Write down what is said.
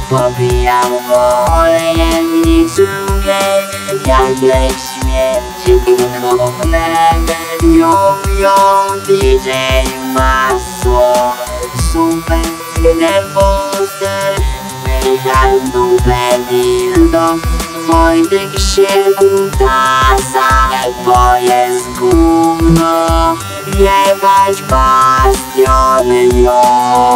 Pobijam olejem niczym wiek, jak lek śmierci równem. Ją DJ masło, super nerwowy. Wyjechałem pewnie do Wojtek się utasa, bo jest gówno, jebać bastiony, jo.